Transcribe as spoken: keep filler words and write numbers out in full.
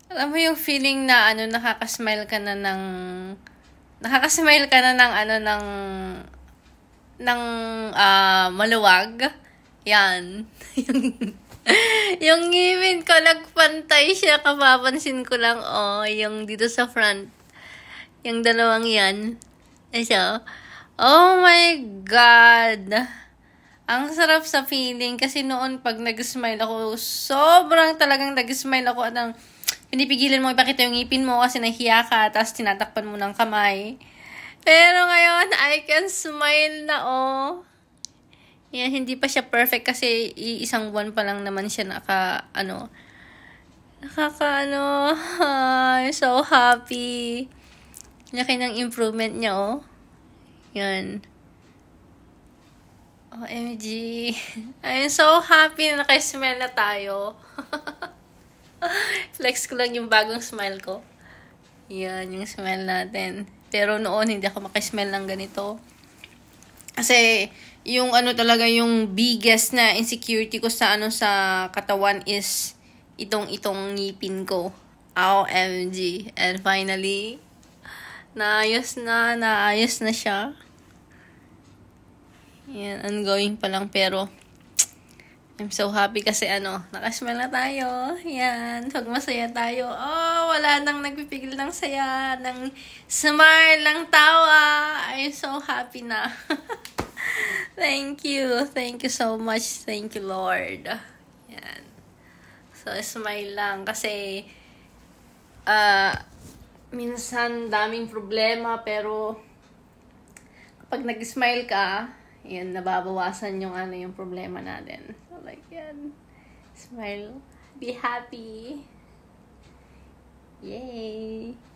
Alam mo yung feeling na ano, nakaka-smile ka na ng nakaka-smile ka na ng ano, ng ng ah, maluwag. Yan. yung, yung ngipin ko, nagpantay siya. Kapapansin ko lang, oh, yung dito sa front. Yung dalawang yan. Ito. Oh my God. Ang sarap sa feeling kasi noon pag nag-smile ako, sobrang talagang nag-smile ako at ang pinipigilan mo ipakita yung ngipin mo kasi nahiya ka, tapos tinatakpan mo ng kamay. Pero ngayon, I can smile na, oh. Yan, hindi pa siya perfect kasi isang buwan pa lang naman siya naka, ano, nakaka, ano, I'm so happy. Laki ng improvement niya, oh. Yan. O M G. I'm so happy na naka-smile na tayo. Flex ko lang yung bagong smile ko. Yan, yung smile natin. Pero noon, hindi ako makismile ng ganito. Kasi, yung ano talaga, yung biggest na insecurity ko sa ano sa katawan is itong itong ngipin ko. O M G. And finally, naayos na, naayos na siya. Yan, ongoing pa lang pero I'm so happy kasi ano, nakasmile na tayo. Yan, pag masaya tayo, oh, wala nang nagpipigil ng saya, ng smile, ng tawa. I'm so happy na. Thank you. Thank you so much. Thank you, Lord. Yan. So, smile lang kasi uh, minsan daming problema pero kapag nag-smile ka, yan, nababawasan yung ano yung problema natin. So, like, yan. Smile. Be happy. Yay!